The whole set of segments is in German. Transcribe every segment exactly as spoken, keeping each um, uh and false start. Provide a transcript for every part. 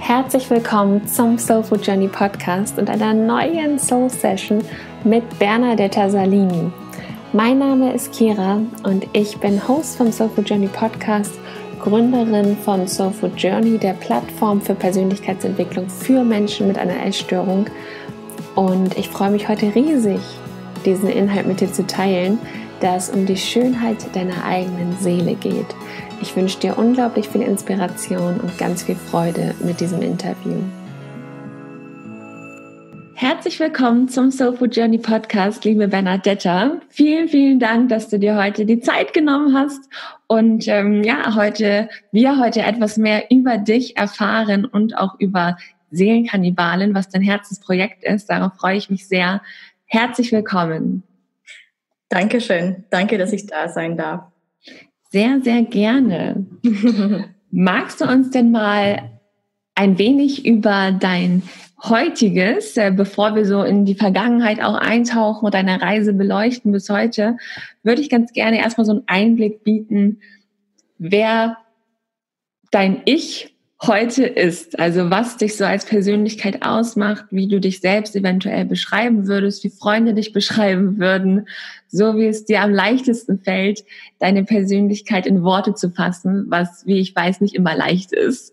Herzlich willkommen zum Soul Food Journey Podcast und einer neuen Soul Session mit Bernadetta Salini. Mein Name ist Kira und ich bin Host vom Soul Food Journey Podcast, Gründerin von Soul Food Journey, der Plattform für Persönlichkeitsentwicklung für Menschen mit einer Essstörung. Und ich freue mich heute riesig, diesen Inhalt mit dir zu teilen, da es um die Schönheit deiner eigenen Seele geht. Ich wünsche dir unglaublich viel Inspiration und ganz viel Freude mit diesem Interview. Herzlich willkommen zum Soul Food Journey Podcast, liebe Bernadetta. Vielen, vielen Dank, dass du dir heute die Zeit genommen hast und ähm, ja, heute wir heute etwas mehr über dich erfahren und auch über Seelenkannibalen, was dein Herzensprojekt ist. Darauf freue ich mich sehr. Herzlich willkommen. Dankeschön. Danke, dass ich da sein darf. Sehr, sehr gerne. Magst du uns denn mal ein wenig über dein heutiges, äh, bevor wir so in die Vergangenheit auch eintauchen und deine Reise beleuchten bis heute, würde ich ganz gerne erstmal so einen Einblick bieten, wer dein Ich heute ist. Also was dich so als Persönlichkeit ausmacht, wie du dich selbst eventuell beschreiben würdest, wie Freunde dich beschreiben würden, so wie es dir am leichtesten fällt, deine Persönlichkeit in Worte zu fassen, was, wie ich weiß, nicht immer leicht ist.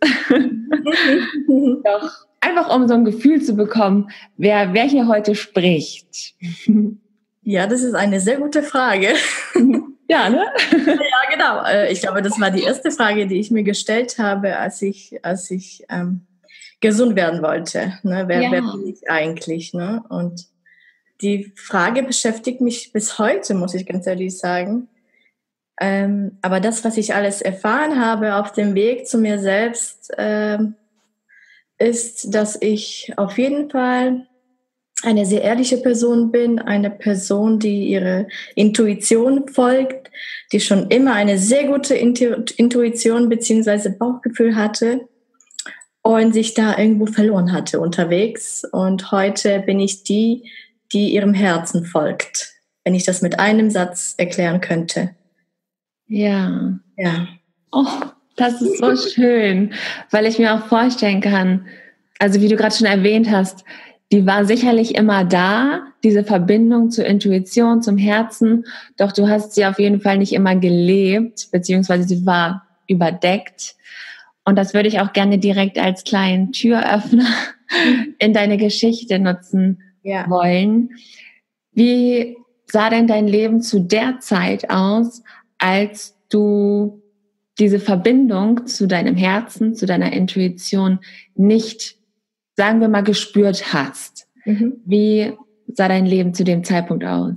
Doch einfach um so ein Gefühl zu bekommen, wer, wer hier heute spricht. Ja, das ist eine sehr gute Frage. Ja, ne? Ja, genau. Ich glaube, das war die erste Frage, die ich mir gestellt habe, als ich, als ich ähm, gesund werden wollte. Ne? Wer, ja. wer bin ich eigentlich? Ne? Und die Frage beschäftigt mich bis heute, muss ich ganz ehrlich sagen. Ähm, aber das, was ich alles erfahren habe auf dem Weg zu mir selbst, ähm, ist, dass ich auf jeden Fall eine sehr ehrliche Person bin, eine Person, die ihre Intuition folgt, die schon immer eine sehr gute Intuition bzw. Bauchgefühl hatte und sich da irgendwo verloren hatte unterwegs. Und heute bin ich die, die ihrem Herzen folgt, wenn ich das mit einem Satz erklären könnte. Ja. Ja. Oh, das ist so schön, weil ich mir auch vorstellen kann, also wie du gerade schon erwähnt hast, die war sicherlich immer da, diese Verbindung zur Intuition, zum Herzen, doch du hast sie auf jeden Fall nicht immer gelebt, beziehungsweise sie war überdeckt. Und das würde ich auch gerne direkt als kleinen Türöffner in deine Geschichte nutzen ja. wollen. Wie sah denn dein Leben zu der Zeit aus, als du diese Verbindung zu deinem Herzen, zu deiner Intuition nicht, sagen wir mal, gespürt hast? Mhm. Wie sah dein Leben zu dem Zeitpunkt aus?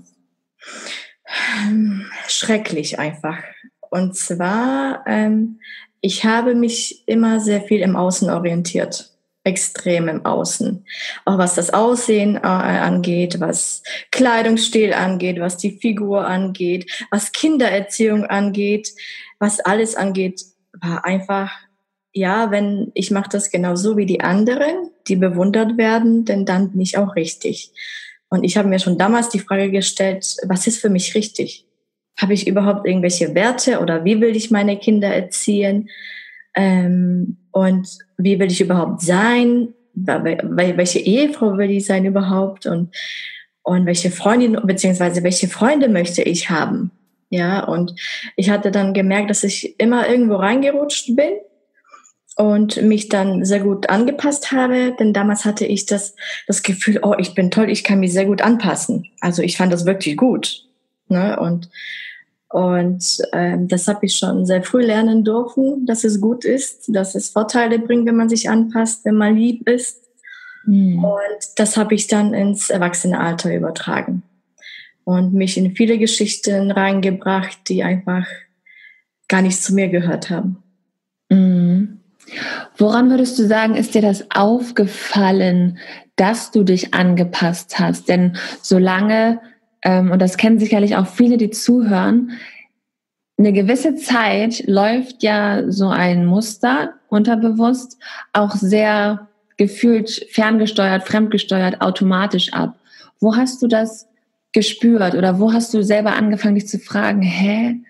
Schrecklich einfach. Und zwar, ähm, ich habe mich immer sehr viel im Außen orientiert. Extrem im Außen. Auch was das Aussehen äh, angeht, was Kleidungsstil angeht, was die Figur angeht, was Kindererziehung angeht, was alles angeht, war einfach, ja, wenn ich mache das genauso wie die anderen, die bewundert werden, denn dann bin ich auch richtig. Und ich habe mir schon damals die Frage gestellt, was ist für mich richtig? Habe ich überhaupt irgendwelche Werte oder wie will ich meine Kinder erziehen? Ähm, und wie will ich überhaupt sein? Welche Ehefrau will ich sein überhaupt? Und, und welche Freundin beziehungsweise welche Freunde möchte ich haben? Ja, und ich hatte dann gemerkt, dass ich immer irgendwo reingerutscht bin und mich dann sehr gut angepasst habe, denn damals hatte ich das, das Gefühl, oh, ich bin toll, ich kann mich sehr gut anpassen. Also ich fand das wirklich gut. Ne? Und, und ähm, das habe ich schon sehr früh lernen dürfen, dass es gut ist, dass es Vorteile bringt, wenn man sich anpasst, wenn man lieb ist. Mhm. Und das habe ich dann ins Erwachsenealter übertragen und mich in viele Geschichten reingebracht, die einfach gar nicht zu mir gehört haben. Mhm. Woran würdest du sagen, ist dir das aufgefallen, dass du dich angepasst hast? Denn solange, ähm, und das kennen sicherlich auch viele, die zuhören, eine gewisse Zeit läuft ja so ein Muster unterbewusst auch sehr gefühlt ferngesteuert, fremdgesteuert, automatisch ab. Wo hast du das gespürt oder wo hast du selber angefangen, dich zu fragen, hä,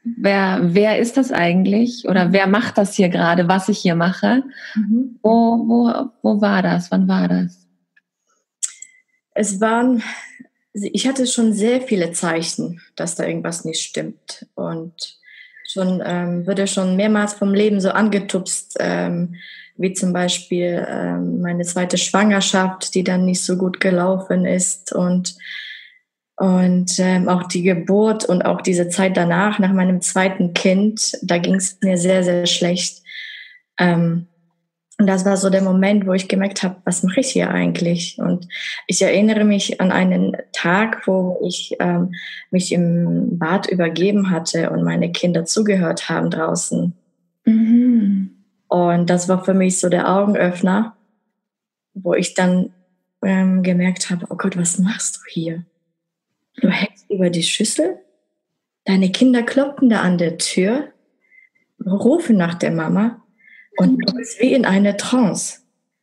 wer, wer ist das eigentlich? Oder wer macht das hier gerade, was ich hier mache? Mhm. Wo, wo, wo war das? Wann war das? Es waren, ich hatte schon sehr viele Zeichen, dass da irgendwas nicht stimmt. Und schon ähm, wurde schon mehrmals vom Leben so angetupst, ähm, wie zum Beispiel ähm, meine zweite Schwangerschaft, die dann nicht so gut gelaufen ist und und ähm, auch die Geburt und auch diese Zeit danach, nach meinem zweiten Kind, da ging es mir sehr, sehr schlecht. Ähm, und das war so der Moment, wo ich gemerkt habe, was mache ich hier eigentlich? Und ich erinnere mich an einen Tag, wo ich ähm, mich im Bad übergeben hatte und meine Kinder zugehört haben draußen. Mhm. Und das war für mich so der Augenöffner, wo ich dann ähm, gemerkt habe, oh Gott, was machst du hier? Du hängst über die Schüssel, deine Kinder kloppen da an der Tür, rufen nach der Mama und du bist wie in einer Trance.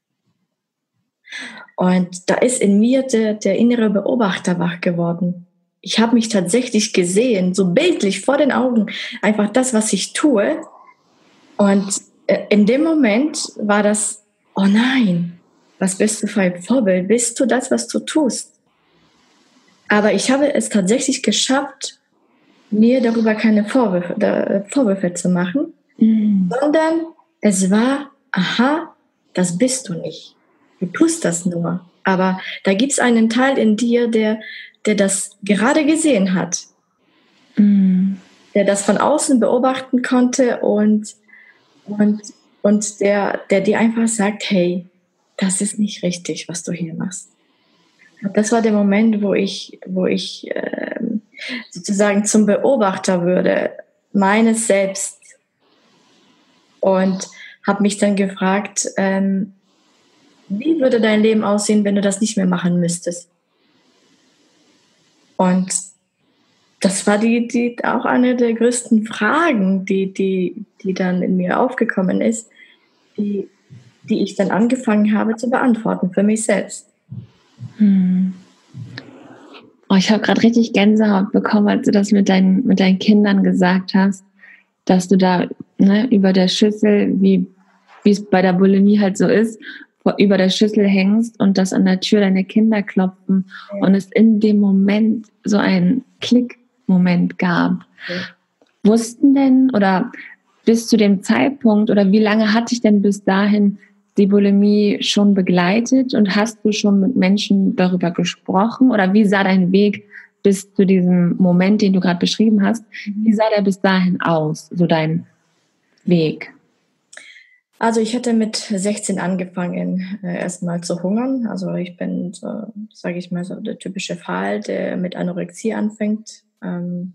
Und da ist in mir der, der innere Beobachter wach geworden. Ich habe mich tatsächlich gesehen, so bildlich vor den Augen, einfach das, was ich tue. Und in dem Moment war das, oh nein, was bist du für ein Vorbild? Bist du das, was du tust? Aber ich habe es tatsächlich geschafft, mir darüber keine Vorwürfe, Vorwürfe zu machen, mhm. sondern es war, aha, das bist du nicht. Du tust das nur. Aber da gibt es einen Teil in dir, der, der das gerade gesehen hat, mhm. der das von außen beobachten konnte und, und, und der, der dir einfach sagt, hey, das ist nicht richtig, was du hier machst. Das war der Moment, wo ich, wo ich ähm, sozusagen zum Beobachter würde, meines Selbst. Und habe mich dann gefragt, ähm, wie würde dein Leben aussehen, wenn du das nicht mehr machen müsstest? Und das war die, die auch eine der größten Fragen, die, die, die dann in mir aufgekommen ist, die, die ich dann angefangen habe zu beantworten für mich selbst. Hm. Oh, ich habe gerade richtig Gänsehaut bekommen, als du das mit deinen, mit deinen Kindern gesagt hast, dass du da ne, über der Schüssel, wie es bei der Bulimie halt so ist, über der Schüssel hängst und dass an der Tür deine Kinder klopfen ja. und es in dem Moment so einen Klick-Moment gab. Ja. Wussten denn oder bis zu dem Zeitpunkt oder wie lange hat dich denn bis dahin die Bulimie schon begleitet und hast du schon mit Menschen darüber gesprochen oder wie sah dein Weg bis zu diesem Moment, den du gerade beschrieben hast, wie sah der bis dahin aus, so dein Weg? Also ich hatte mit sechzehn angefangen, äh, erstmal zu hungern. Also ich bin, so, sage ich mal, so der typische Fall, der mit Anorexie anfängt. Ähm,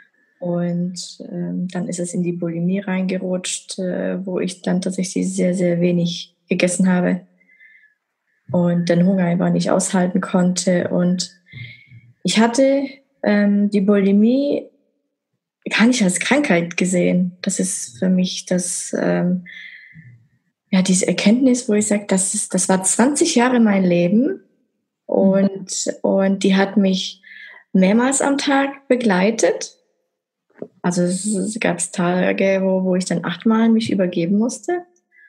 und ähm, dann ist es in die Bulimie reingerutscht, äh, wo ich dann tatsächlich sehr, sehr wenig gegessen habe und den Hunger einfach nicht aushalten konnte. Und ich hatte ähm, die Bulimie gar nicht als Krankheit gesehen. Das ist für mich das, ähm, ja, diese Erkenntnis, wo ich sage, das ist, das war zwanzig Jahre mein Leben und, mhm. und die hat mich mehrmals am Tag begleitet. Also es gab Tage, wo, wo ich dann achtmal mich übergeben musste.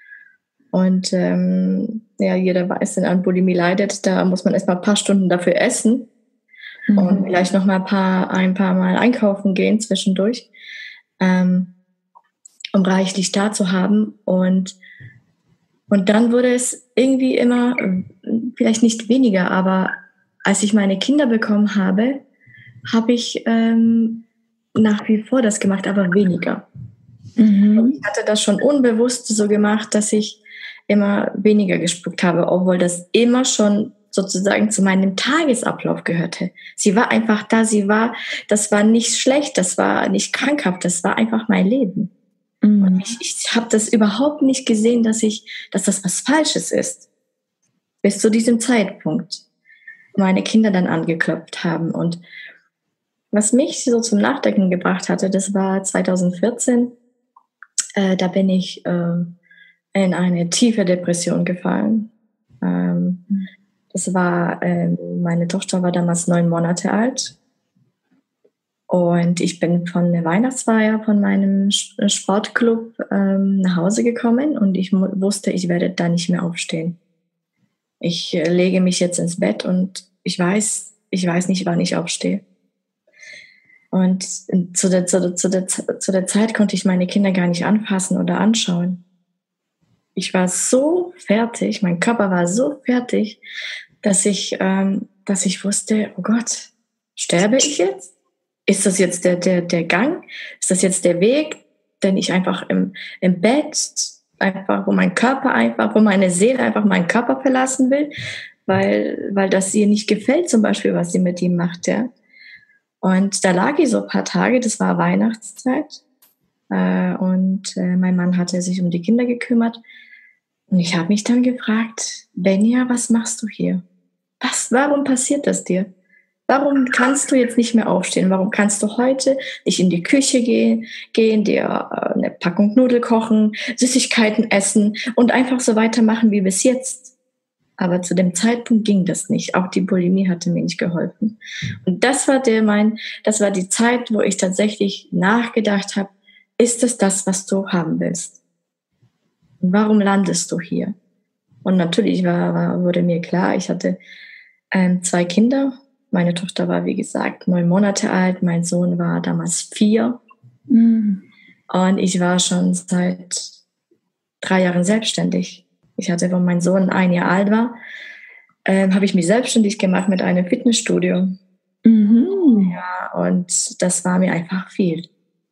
Und ähm, ja, jeder weiß, wenn an Bulimie leidet, da muss man erstmal ein paar Stunden dafür essen mhm. und vielleicht noch mal ein paar, ein paar Mal einkaufen gehen zwischendurch, ähm, um reichlich da zu haben. Und, und dann wurde es irgendwie immer, vielleicht nicht weniger, aber als ich meine Kinder bekommen habe, habe ich ähm, nach wie vor das gemacht, aber weniger. Mhm. Ich hatte das schon unbewusst so gemacht, dass ich immer weniger gespuckt habe, obwohl das immer schon sozusagen zu meinem Tagesablauf gehörte. Sie war einfach da, sie war, das war nicht schlecht, das war nicht krankhaft, das war einfach mein Leben. Mhm. Und ich, ich habe das überhaupt nicht gesehen, dass ich, dass das was Falsches ist. Bis zu diesem Zeitpunkt meine Kinder dann angeklopft haben. Und was mich so zum Nachdenken gebracht hatte, das war zweitausendvierzehn. Äh, da bin ich äh, in eine tiefe Depression gefallen. Ähm, das war, äh, meine Tochter war damals neun Monate alt. Und ich bin von der Weihnachtsfeier von meinem Sportclub ähm, nach Hause gekommen und ich mu- wusste, ich werde da nicht mehr aufstehen. Ich äh, lege mich jetzt ins Bett und ich weiß, ich weiß nicht, wann ich aufstehe. Und zu der, zu, der, zu, der, zu der Zeit konnte ich meine Kinder gar nicht anfassen oder anschauen. Ich war so fertig, mein Körper war so fertig, dass ich, ähm, dass ich wusste, oh Gott, sterbe ich jetzt? Ist das jetzt der, der, der Gang? Ist das jetzt der Weg, den ich einfach im, im Bett, einfach, wo mein Körper einfach, wo meine Seele einfach meinen Körper verlassen will, weil, weil das ihr nicht gefällt, zum Beispiel, was sie mit ihm macht, ja. Und da lag ich so ein paar Tage, das war Weihnachtszeit, äh, und äh, mein Mann hatte sich um die Kinder gekümmert. Und ich habe mich dann gefragt, Benja, was machst du hier? Was, warum passiert das dir? Warum kannst du jetzt nicht mehr aufstehen? Warum kannst du heute nicht in die Küche gehen, gehen, dir eine Packung Nudeln kochen, Süßigkeiten essen und einfach so weitermachen wie bis jetzt? Aber zu dem Zeitpunkt ging das nicht. Auch die Bulimie hatte mir nicht geholfen. Und das war der mein, das war die Zeit, wo ich tatsächlich nachgedacht habe, ist es das, was du haben willst? Und warum landest du hier? Und natürlich war, war, wurde mir klar, ich hatte ähm, zwei Kinder. Meine Tochter war, wie gesagt, neun Monate alt. Mein Sohn war damals vier. Mhm. Und ich war schon seit drei Jahren selbstständig. Ich hatte, als mein Sohn ein Jahr alt war, ähm, habe ich mich selbstständig gemacht mit einem Fitnessstudio. Mhm. Ja, und das war mir einfach viel.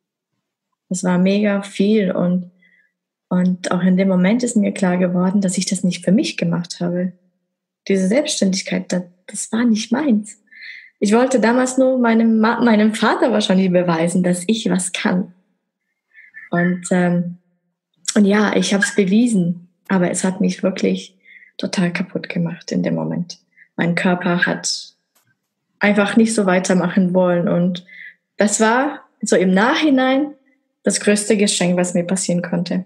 Das war mega viel. Und, und auch in dem Moment ist mir klar geworden, dass ich das nicht für mich gemacht habe. Diese Selbstständigkeit, das, das war nicht meins. Ich wollte damals nur meinem, meinem Vater wahrscheinlich beweisen, dass ich was kann. Und, ähm, und ja, ich habe es bewiesen, aber es hat mich wirklich total kaputt gemacht in dem Moment. Mein Körper hat einfach nicht so weitermachen wollen. Und das war so im Nachhinein das größte Geschenk, was mir passieren konnte.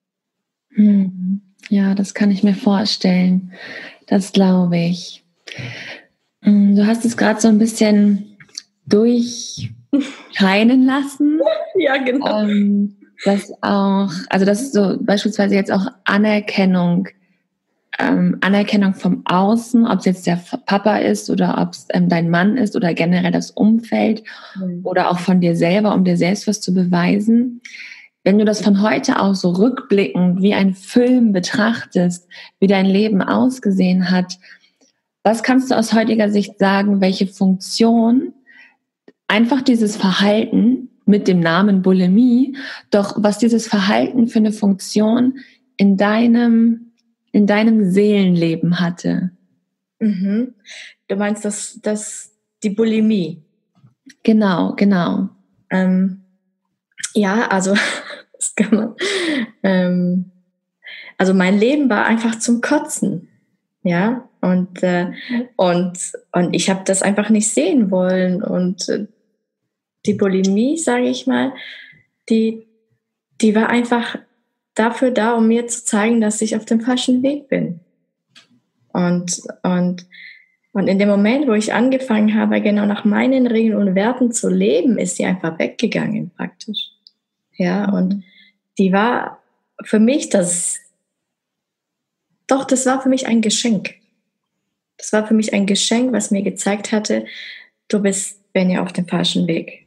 Ja, das kann ich mir vorstellen. Das glaube ich. Du hast es gerade so ein bisschen durchscheinen lassen. Ja, genau. Ähm, dass auch, also dass so beispielsweise jetzt auch Anerkennung, ähm, Anerkennung vom Außen, ob es jetzt der Papa ist oder ob es ähm, dein Mann ist oder generell das Umfeld mhm. oder auch von dir selber, um dir selbst was zu beweisen. Wenn du das von heute aus so rückblickend wie ein Film betrachtest, wie dein Leben ausgesehen hat, was kannst du aus heutiger Sicht sagen, welche Funktion einfach dieses Verhalten mit dem Namen Bulimie, doch was dieses Verhalten für eine Funktion in deinem, in deinem Seelenleben hatte? Mhm. Du meinst das, das, die Bulimie? Genau, genau. Ähm, ja, also, das kann man, ähm, also mein Leben war einfach zum Kotzen, ja, und, äh, und, und ich habe das einfach nicht sehen wollen und äh, die Bulimie, sage ich mal, die, die war einfach dafür da, um mir zu zeigen, dass ich auf dem falschen Weg bin. Und, und, und in dem Moment, wo ich angefangen habe, genau nach meinen Regeln und Werten zu leben, ist sie einfach weggegangen praktisch. Ja, und die war für mich das, doch, das war für mich ein Geschenk. Das war für mich ein Geschenk, was mir gezeigt hatte, du bist, Benja, auf dem falschen Weg.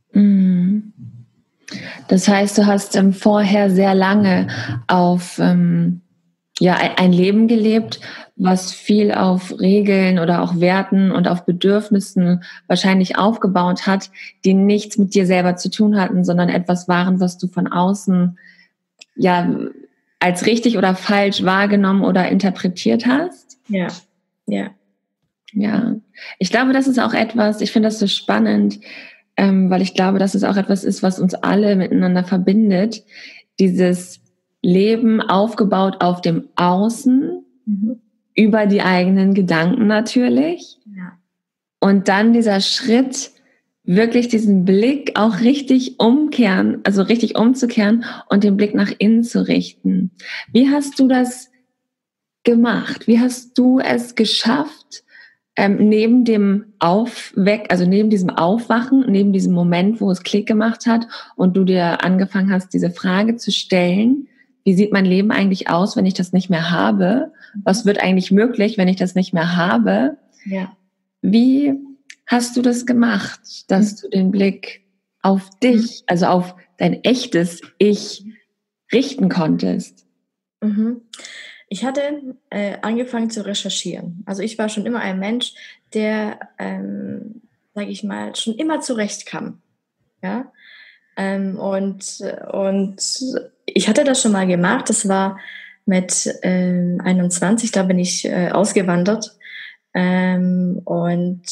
Das heißt, du hast ähm, vorher sehr lange auf ähm, ja, ein Leben gelebt, was viel auf Regeln oder auch Werten und auf Bedürfnissen wahrscheinlich aufgebaut hat, die nichts mit dir selber zu tun hatten, sondern etwas waren, was du von außen ja als richtig oder falsch wahrgenommen oder interpretiert hast. Ja, ja. Ja, ich glaube, das ist auch etwas, ich finde das so spannend, ähm, weil ich glaube, dass es auch etwas ist, was uns alle miteinander verbindet. Dieses Leben aufgebaut auf dem Außen, mhm. über die eigenen Gedanken natürlich. Ja. Und dann dieser Schritt, wirklich diesen Blick auch richtig umkehren, also richtig umzukehren und den Blick nach innen zu richten. Wie hast du das gemacht? Wie hast du es geschafft, ähm, neben dem Aufweck, also neben diesem Aufwachen, neben diesem Moment, wo es Klick gemacht hat und du dir angefangen hast, diese Frage zu stellen, wie sieht mein Leben eigentlich aus, wenn ich das nicht mehr habe? Was wird eigentlich möglich, wenn ich das nicht mehr habe? Ja. Wie hast du das gemacht, dass du den Blick auf dich, also auf dein echtes Ich richten konntest? Mhm. Ich hatte äh, angefangen zu recherchieren. Also ich war schon immer ein Mensch, der, ähm, sage ich mal, schon immer zurechtkam. Ja? Ähm, und, und ich hatte das schon mal gemacht. Das war mit ähm, einundzwanzig, da bin ich äh, ausgewandert. Ähm, und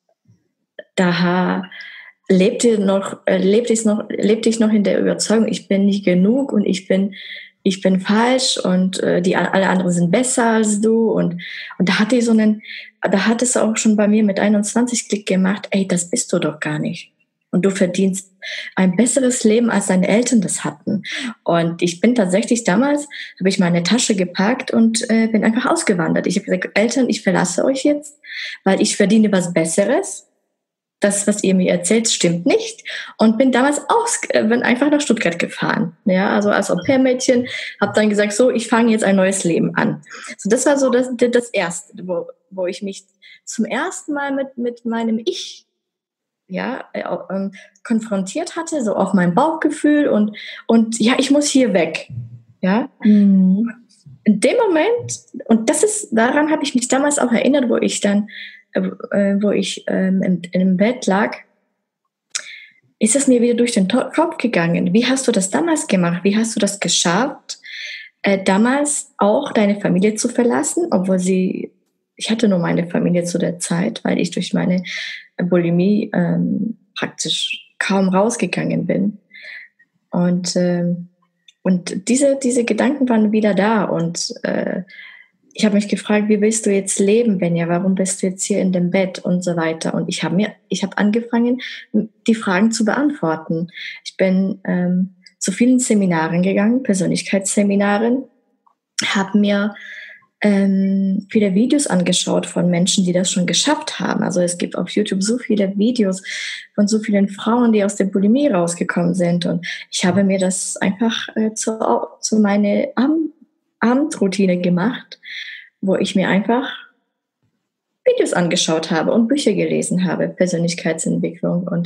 da lebte, noch, äh, lebte, ich noch, lebte ich noch in der Überzeugung, ich bin nicht genug und ich bin ich bin falsch und äh, die alle anderen sind besser als du und und da hatte ich so einen, da hat es auch schon bei mir mit einundzwanzig Klick gemacht, ey, das bist du doch gar nicht und du verdienst ein besseres Leben, als deine Eltern das hatten. Und ich bin tatsächlich damals, habe ich meine Tasche gepackt und äh, bin einfach ausgewandert. Ich habe gesagt, Eltern, ich verlasse euch jetzt, weil ich verdiene was Besseres. Das, was ihr mir erzählt, stimmt nicht. Und bin damals aus, bin einfach nach Stuttgart gefahren. Ja, also als Au-pair-Mädchen, habe dann gesagt, so, ich fange jetzt ein neues Leben an. So, das war so das, das Erste, wo, wo ich mich zum ersten Mal mit, mit meinem Ich, ja, äh, äh, konfrontiert hatte, so auf mein Bauchgefühl und, und ja, ich muss hier weg. Ja. Mhm. In dem Moment, und das ist, daran habe ich mich damals auch erinnert, wo ich dann Äh, wo ich ähm, im, im Bett lag, ist es mir wieder durch den Kopf gegangen. Wie hast du das damals gemacht? Wie hast du das geschafft, äh, damals auch deine Familie zu verlassen, obwohl sie, ich hatte nur meine Familie zu der Zeit, weil ich durch meine Bulimie ähm, praktisch kaum rausgegangen bin. Und, ähm, und diese, diese Gedanken waren wieder da und äh, ich habe mich gefragt, wie willst du jetzt leben, Benja? Warum bist du jetzt hier in dem Bett und so weiter? Und ich habe mir, ich habe angefangen, die Fragen zu beantworten. Ich bin ähm, zu vielen Seminaren gegangen, Persönlichkeitsseminaren, habe mir ähm, viele Videos angeschaut von Menschen, die das schon geschafft haben. Also es gibt auf YouTube so viele Videos von so vielen Frauen, die aus der Bulimie rausgekommen sind. Und ich habe mir das einfach äh, zu, zu meiner Abend Abendroutine gemacht, wo ich mir einfach Videos angeschaut habe und Bücher gelesen habe, Persönlichkeitsentwicklung und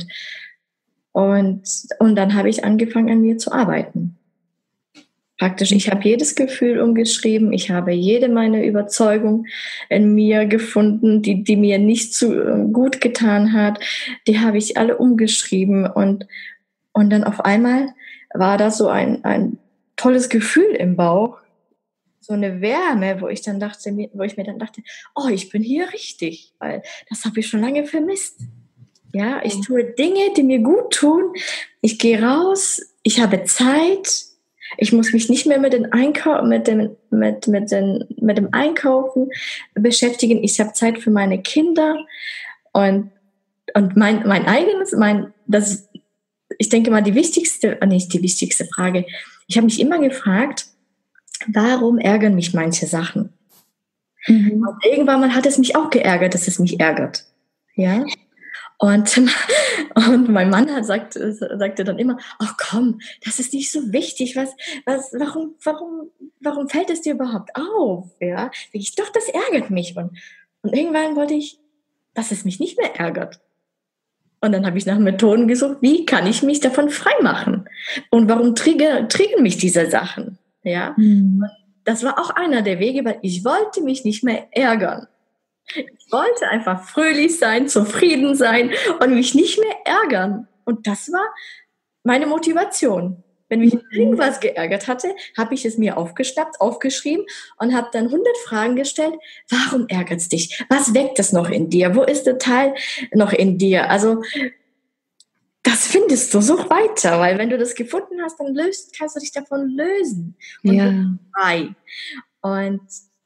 und und dann habe ich angefangen, an mir zu arbeiten. Praktisch, ich habe jedes Gefühl umgeschrieben, ich habe jede meine Überzeugung in mir gefunden, die die mir nicht zu gut getan hat, die habe ich alle umgeschrieben und und dann auf einmal war da so ein ein tolles Gefühl im Bauch. So eine Wärme, wo ich dann dachte, wo ich mir dann dachte, oh, ich bin hier richtig, weil das habe ich schon lange vermisst. Ja, ich tue Dinge, die mir gut tun. Ich gehe raus, ich habe Zeit. Ich muss mich nicht mehr mit, den Einkau- mit, dem, mit, mit, den, mit dem Einkaufen beschäftigen. Ich habe Zeit für meine Kinder und, und mein, mein eigenes, mein, das, ich denke mal, die wichtigste, nicht die wichtigste Frage. Ich habe mich immer gefragt, warum ärgern mich manche Sachen? Mhm. Und irgendwann mal hat es mich auch geärgert, dass es mich ärgert. Ja? Und, und mein Mann hat sagt, sagte dann immer, ach komm, das ist nicht so wichtig. Was, was, warum, warum, warum fällt es dir überhaupt auf? Ja? Ich, doch, das ärgert mich. Und, und irgendwann wollte ich, dass es mich nicht mehr ärgert. Und dann habe ich nach Methoden gesucht, wie kann ich mich davon freimachen? Und warum triggern, triggern mich diese Sachen? Ja, mhm. Das war auch einer der Wege, weil ich wollte mich nicht mehr ärgern. Ich wollte einfach fröhlich sein, zufrieden sein und mich nicht mehr ärgern. Und das war meine Motivation. Wenn mich irgendwas geärgert hatte, habe ich es mir aufgeschnappt, aufgeschrieben und habe dann hundert Fragen gestellt. Warum ärgert es dich? Was weckt es noch in dir? Wo ist der Teil noch in dir? Also das findest du, such weiter, weil wenn du das gefunden hast, dann löst, kannst du dich davon lösen. Und ja. frei. Und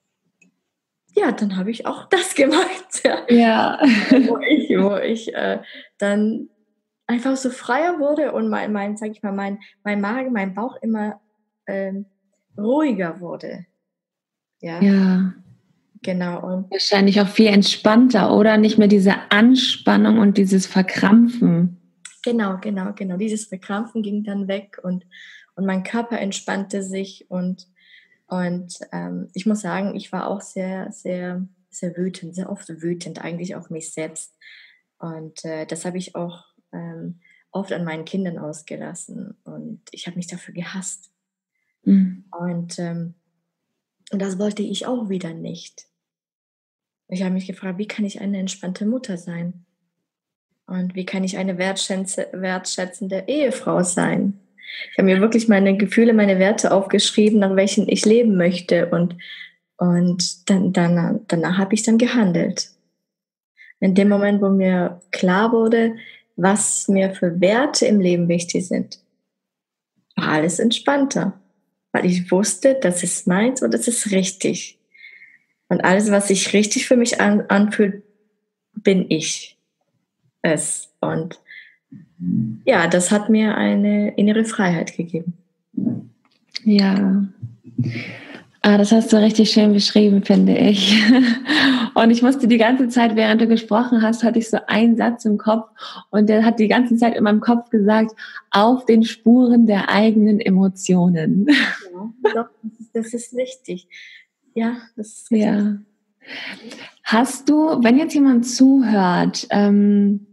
ja, dann habe ich auch das gemacht. Ja. ja. wo ich, wo ich äh, dann einfach so freier wurde und mein, mein sag ich mal, mein, mein Magen, mein Bauch immer ähm, ruhiger wurde. Ja. ja. genau. Und wahrscheinlich auch viel entspannter, oder? Nicht mehr diese Anspannung und dieses Verkrampfen. Genau, genau, genau. Dieses Verkrampfen ging dann weg und, und mein Körper entspannte sich und, und ähm, ich muss sagen, ich war auch sehr, sehr, sehr wütend, sehr oft wütend eigentlich auf mich selbst. Und äh, das habe ich auch ähm, oft an meinen Kindern ausgelassen und ich habe mich dafür gehasst. Mhm. Und, ähm, und das wollte ich auch wieder nicht. Ich habe mich gefragt, wie kann ich eine entspannte Mutter sein? Und wie kann ich eine wertschätze, wertschätzende Ehefrau sein? Ich habe mir wirklich meine Gefühle, meine Werte aufgeschrieben, nach welchen ich leben möchte. Und, und dann, dann, danach habe ich dann gehandelt. In dem Moment, wo mir klar wurde, was mir für Werte im Leben wichtig sind, war alles entspannter. Weil ich wusste, das ist meins und das ist richtig. Und alles, was sich richtig für mich an, anfühlt, bin ich es. Und ja, das hat mir eine innere Freiheit gegeben. Ja. Ah, das hast du richtig schön beschrieben, finde ich. Und ich musste die ganze Zeit, während du gesprochen hast, hatte ich so einen Satz im Kopf und der hat die ganze Zeit in meinem Kopf gesagt, auf den Spuren der eigenen Emotionen. Ja, doch, das ist, das ist richtig. Ja, das ist richtig. Ja. Hast du, wenn jetzt jemand zuhört, ähm,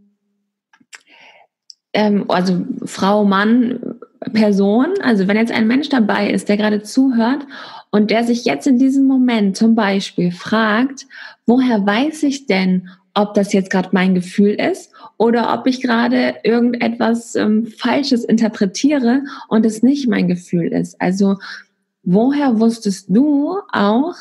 ähm, also Frau, Mann, Person, also wenn jetzt ein Mensch dabei ist, der gerade zuhört und der sich jetzt in diesem Moment zum Beispiel fragt, woher weiß ich denn, ob das jetzt gerade mein Gefühl ist oder ob ich gerade irgendetwas ähm, Falsches interpretiere und es nicht mein Gefühl ist. Also woher wusstest du auch,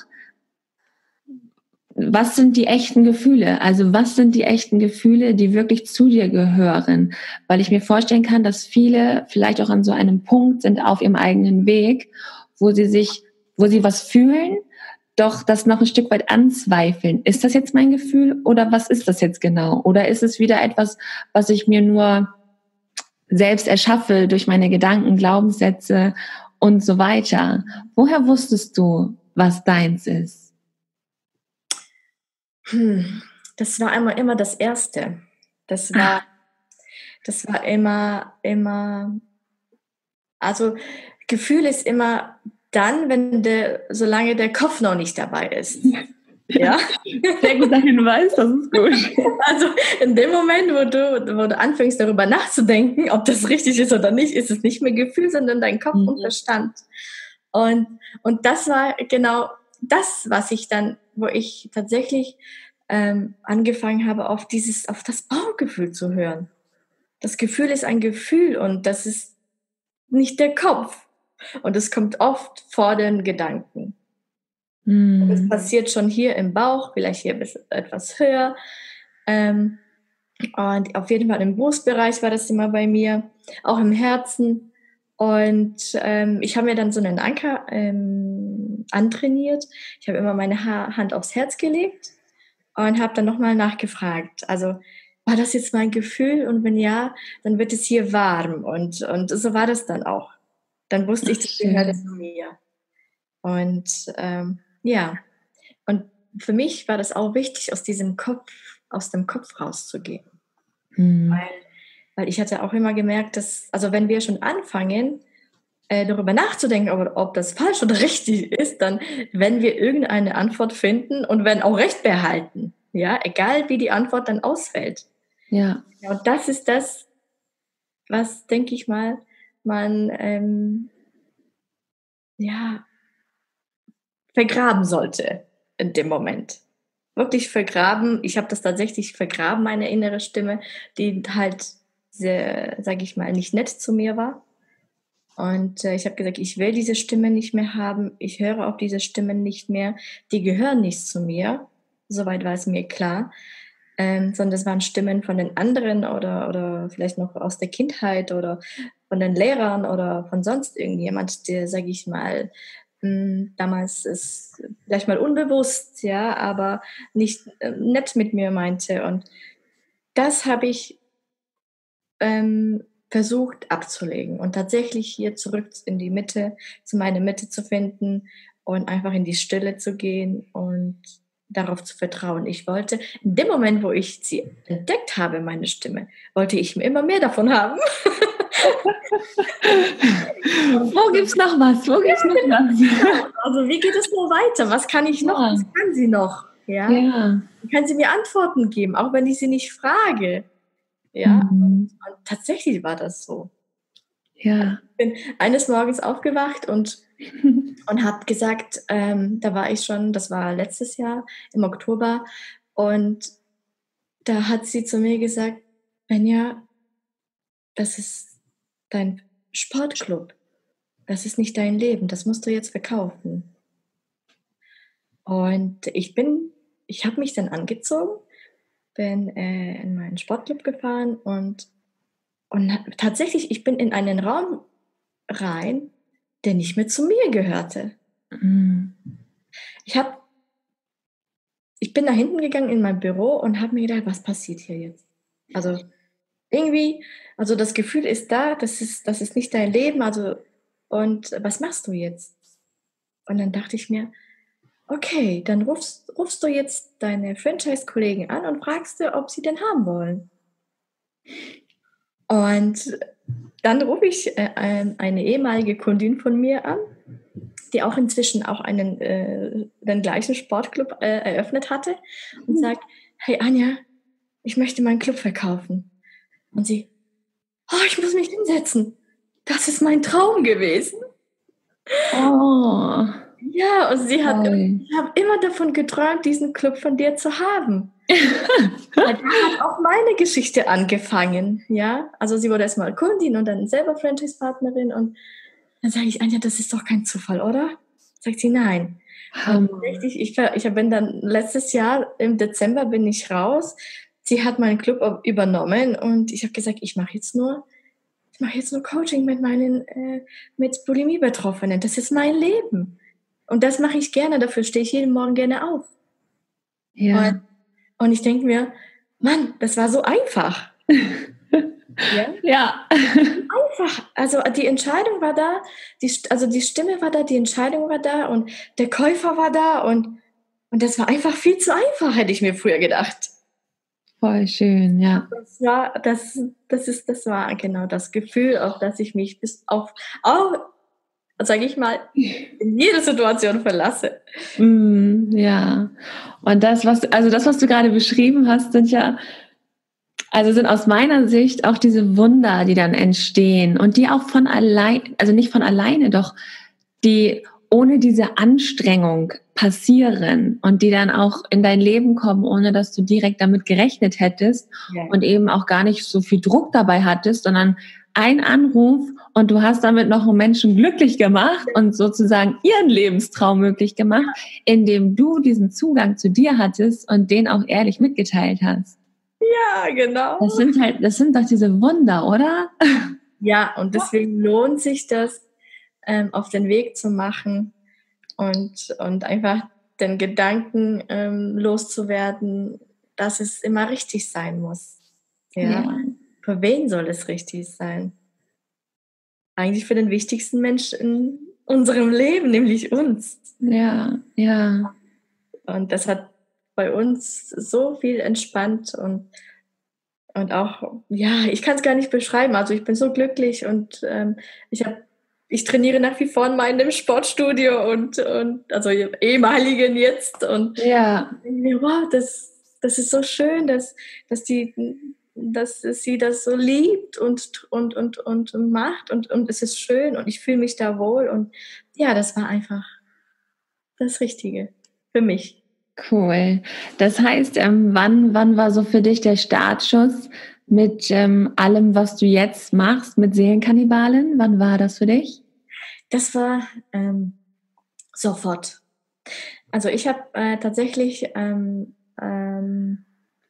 was sind die echten Gefühle? Also was sind die echten Gefühle, die wirklich zu dir gehören? Weil ich mir vorstellen kann, dass viele vielleicht auch an so einem Punkt sind auf ihrem eigenen Weg, wo sie sich, wo sie was fühlen, doch das noch ein Stück weit anzweifeln. Ist das jetzt mein Gefühl oder was ist das jetzt genau? Oder ist es wieder etwas, was ich mir nur selbst erschaffe durch meine Gedanken, Glaubenssätze und so weiter? Woher wusstest du, was deins ist? Hm, das war immer, immer das Erste. Das war, das war immer, immer, also Gefühl ist immer dann, wenn der, solange der Kopf noch nicht dabei ist. Ja? Sehr guter Hinweis, das ist gut. Also in dem Moment, wo du, wo du anfängst darüber nachzudenken, ob das richtig ist oder nicht, ist es nicht mehr Gefühl, sondern dein Kopf Mhm. und Verstand. Und, und das war genau das, was ich dann, wo ich tatsächlich ähm, angefangen habe, auf dieses, auf das Bauchgefühl zu hören. Das Gefühl ist ein Gefühl und das ist nicht der Kopf. Und es kommt oft vor den Gedanken. Und es Mhm. passiert schon hier im Bauch, vielleicht hier etwas höher. Ähm, und auf jeden Fall im Brustbereich war das immer bei mir, auch im Herzen. Und ähm, ich habe mir dann so einen Anker ähm, antrainiert. Ich habe immer meine ha- Hand aufs Herz gelegt und habe dann nochmal nachgefragt. Also war das jetzt mein Gefühl? Und wenn ja, dann wird es hier warm. Und, und so war das dann auch. Dann wusste ich, das gehört zu mir. Und ähm, ja, und für mich war das auch wichtig, aus diesem Kopf, aus dem Kopf rauszugehen. Mhm. Weil, weil ich hatte auch immer gemerkt, dass, also wenn wir schon anfangen, äh, darüber nachzudenken, ob, ob das falsch oder richtig ist, dann werden wir irgendeine Antwort finden und werden auch Recht behalten. Ja, egal wie die Antwort dann ausfällt. Ja. Ja, und das ist das, was, denke ich mal, man ähm, ja, vergraben sollte in dem Moment. Wirklich vergraben. Ich habe das tatsächlich vergraben, meine innere Stimme, die halt sehr, sage ich mal, nicht nett zu mir war. Und äh, ich habe gesagt, ich will diese Stimme nicht mehr haben. Ich höre auf diese Stimmen nicht mehr. Die gehören nicht zu mir. Soweit war es mir klar. Ähm, sondern das waren Stimmen von den anderen oder, oder vielleicht noch aus der Kindheit oder von den Lehrern oder von sonst irgendjemand, der, sage ich mal, mh, damals ist vielleicht mal unbewusst, ja, aber nicht äh, nett mit mir meinte. Und das habe ich ähm, versucht abzulegen und tatsächlich hier zurück in die Mitte, zu meiner Mitte zu finden und einfach in die Stille zu gehen und darauf zu vertrauen. Ich wollte, in dem Moment, wo ich sie entdeckt habe, meine Stimme, wollte ich mir immer mehr davon haben. Wo gibt's noch was? Wo gibt's ja, noch was? genau. Also wie geht es noch weiter? Was kann ich noch? Ja. Was kann sie noch? Ja? Ja. Kann sie mir Antworten geben, auch wenn ich sie nicht frage? Ja, Mhm. und tatsächlich war das so. Ja. Ich bin eines Morgens aufgewacht und, und habe gesagt, ähm, da war ich schon, das war letztes Jahr im Oktober, und da hat sie zu mir gesagt, Benja, das ist dein Sportclub, das ist nicht dein Leben, das musst du jetzt verkaufen. Und ich bin, ich habe mich dann angezogen, bin äh, in meinen Sportclub gefahren und Und tatsächlich, ich bin in einen Raum rein, der nicht mehr zu mir gehörte. Mhm. Ich habe, ich bin nach hinten gegangen in mein Büro und habe mir gedacht, was passiert hier jetzt? Also irgendwie, also das Gefühl ist da, das ist, das ist nicht dein Leben, also, und was machst du jetzt? Und dann dachte ich mir, okay, dann rufst, rufst du jetzt deine Franchise-Kollegen an und fragst du, ob sie den haben wollen. Und dann rufe ich äh, eine ehemalige Kundin von mir an, die auch inzwischen auch einen, äh, den gleichen Sportclub äh, eröffnet hatte, und mhm. sagt, hey Anja, ich möchte meinen Club verkaufen. Und sie, oh, ich muss mich hinsetzen. Das ist mein Traum gewesen. Oh. Ja, und sie hat, hey. ich habe immer davon geträumt, diesen Club von dir zu haben. Da hat auch meine Geschichte angefangen, ja. Also sie wurde erstmal Kundin und dann selber Franchise-Partnerin, und dann sage ich, Anja, das ist doch kein Zufall, oder? Sagt sie, nein. Um. Richtig, ich, ich bin dann letztes Jahr im Dezember bin ich raus. Sie hat meinen Club übernommen und ich habe gesagt, ich mache jetzt nur, ich mache jetzt nur Coaching mit meinen, äh, mit Bulimie-Betroffenen. Das ist mein Leben. Und das mache ich gerne, dafür stehe ich jeden Morgen gerne auf. Ja. Und, und ich denke mir, Mann, das war so einfach. ja. ja. Einfach. Also die Entscheidung war da, die, also die Stimme war da, die Entscheidung war da und der Käufer war da, und, und das war einfach viel zu einfach, hätte ich mir früher gedacht. Voll schön, ja. Das war, das, das ist, das war genau das Gefühl, auf das ich mich bis auf, auch, sage ich mal, in jede Situation verlasse. Mm, ja. Und das, was, also das, was du gerade beschrieben hast, sind ja, also sind aus meiner Sicht auch diese Wunder, die dann entstehen und die auch von allein, also nicht von alleine, doch die ohne diese Anstrengung passieren und die dann auch in dein Leben kommen, ohne dass du direkt damit gerechnet hättest, ja. Und eben auch gar nicht so viel Druck dabei hattest, sondern ein Anruf und du hast damit noch einen Menschen glücklich gemacht und sozusagen ihren Lebenstraum möglich gemacht, indem du diesen Zugang zu dir hattest und den auch ehrlich mitgeteilt hast. Ja, genau. Das sind halt, das sind doch diese Wunder, oder? Ja, und deswegen lohnt sich das, ähm, auf den Weg zu machen und, und einfach den Gedanken ähm, loszuwerden, dass es immer richtig sein muss. Ja? Ja. Für wen soll es richtig sein? Eigentlich für den wichtigsten Menschen in unserem Leben, nämlich uns. Ja, ja. Und das hat bei uns so viel entspannt und, und auch, ja, ich kann es gar nicht beschreiben. Also ich bin so glücklich und ähm, ich habe Ich trainiere nach wie vor in meinem Sportstudio und, und also ehemaligen jetzt. Und ja. ich denke mir, wow, das, das ist so schön, dass, dass, die, dass sie das so liebt und, und, und, und macht. Und, und es ist schön und ich fühle mich da wohl. Und ja, das war einfach das Richtige für mich. Cool. Das heißt, ähm, wann, wann war so für dich der Startschuss mit ähm, allem, was du jetzt machst, mit Seelenkannibalen? Wann war das für dich? Das war ähm, sofort. Also ich habe äh, tatsächlich ähm, ähm,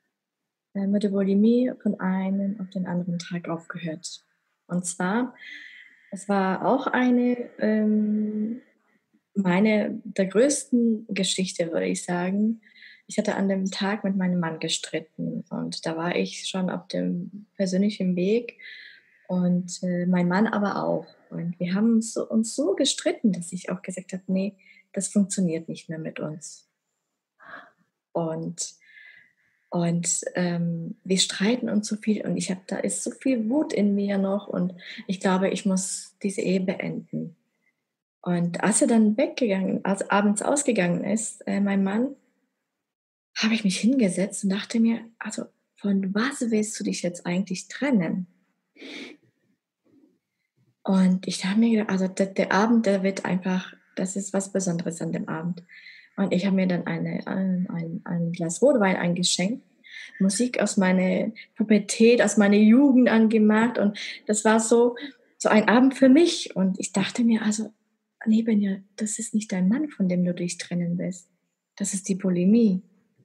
mit der Bulimie von einem auf den anderen Tag aufgehört. Und zwar, es war auch eine ähm, meine der größten Geschichte, würde ich sagen. Ich hatte an dem Tag mit meinem Mann gestritten und da war ich schon auf dem persönlichen Weg und äh, mein Mann aber auch. Und wir haben uns so, uns so gestritten, dass ich auch gesagt habe, nee, das funktioniert nicht mehr mit uns. Und, und ähm, wir streiten uns so viel und ich habe, da ist so viel Wut in mir noch und ich glaube, ich muss diese Ehe beenden. Und als er dann weggegangen, als abends ausgegangen ist, äh, mein Mann, habe ich mich hingesetzt und dachte mir, also von was willst du dich jetzt eigentlich trennen? Und ich habe mir gedacht, also der, der Abend, der wird einfach, das ist was Besonderes an dem Abend. Und ich habe mir dann eine, ein, ein, ein Glas Rotwein eingeschenkt, Musik aus meiner Pubertät, aus meiner Jugend angemacht und das war so, so ein Abend für mich. Und ich dachte mir, also, nee, Benja, das ist nicht dein Mann, von dem du dich trennen willst. Das ist die Bulimie.